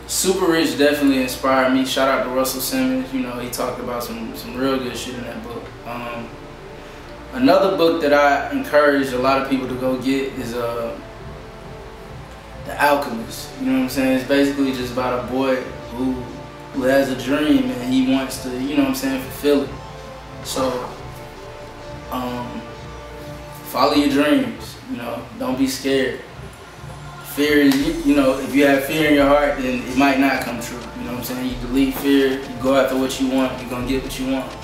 Super Rich definitely inspired me. Shout out to Russell Simmons. You know, he talked about some real good shit in that book. Another book that I encourage a lot of people to go get is The Alchemist. You know what I'm saying? It's basically just about a boy who has a dream and he wants to, you know what I'm saying, fulfill it. So, follow your dreams. You know, don't be scared. Fear is, you know, if you have fear in your heart, then it might not come true. You know what I'm saying? You delete fear, you go after what you want, you're gonna get what you want.